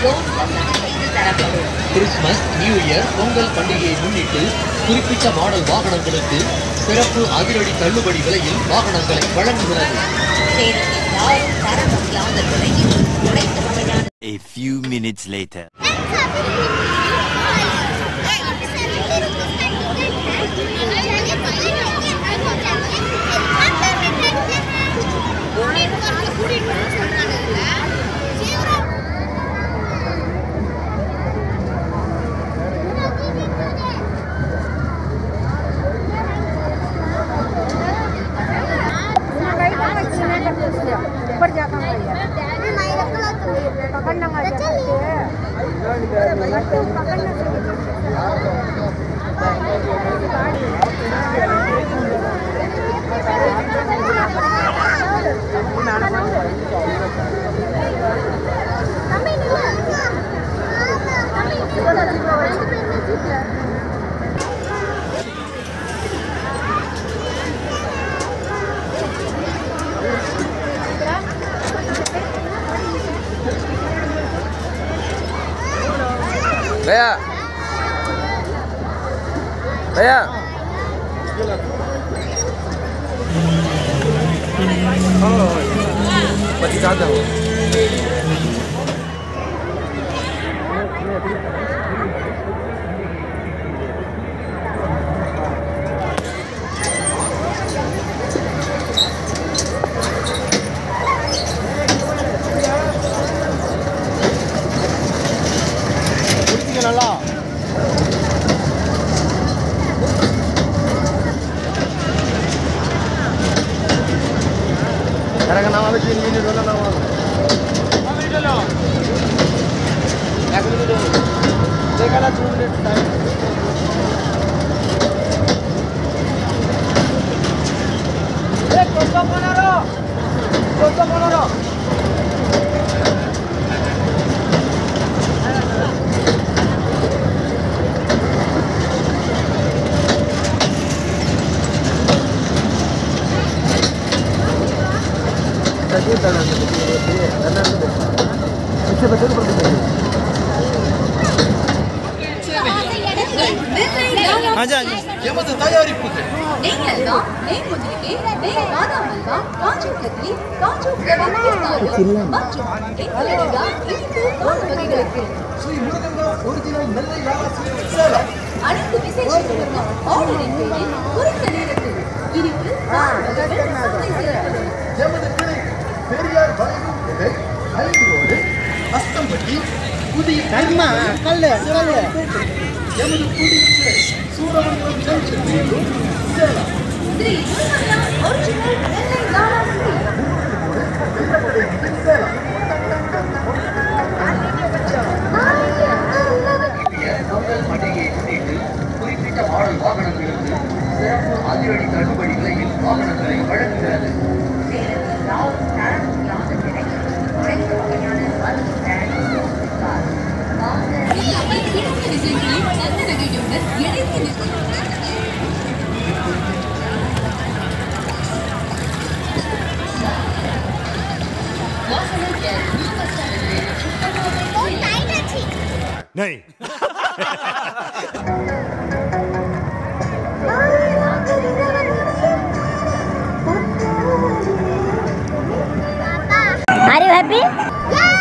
Loan வசதி செய்து தரப்படும். கிறிஸ்துமஸ், நியூ இயர், பொங்கல் பண்டிகையை முன்னிட்டு குறிப்பிட்ட மாடல் வாகனங்களுக்கு சிறப்பு அதிரடி தள்ளுபடி விலையில் வாகனங்களை வழங்குகிறது. A few minutes later. Raya. Raya. Oh, masih cadang. நல்லா எனக்கு நான் வந்து 3 மினிட் வரல நான் வீடியோல এক মিনিট দেখালা 2 মিনিট টাইম এ কত 15 எமது தயாரிப்புகள் நெய் அல்வா, நெய் முந்திரி, நெய் பாதாம் அல்வா, காஜு கத்லி, காஜு மற்றும் எங்களடா இனிப்பு பால் வகைகளுக்கு ஸ்ரீ முருகங்கா ஒரிஜினல் நெல்லை லாசி சேலம். அனைத்து விசேஷங்களுக்கும் ஆர்டரின் பேரில் குறித்த நேரத்தில் இனிப்பு பால் வகைகள் சப்ளை செய்யப்படும். எமது கிளை பெரியார் வளைவு விதை 5 ரோடு அஸ்தம்பட்டி புதிய கர்மா கல்லு எமது புதிய கிளை சூரமங்கலம் ஜங்ஷன் வேலூர் சேலம். ஸ்ரீ முருகங்கா ஒரிஜினல் நெல்லை லாசி சேலம். பொங்கல் பண்டிகையை முன்னிட்டு குறிப்பிட்ட மாடல் வாகனங்களுக்கு சிறப்பு அதிரடி தள்ளுபடி விலையில் வாகனங்களை வழங்குகிறது. नहीं Are you happy?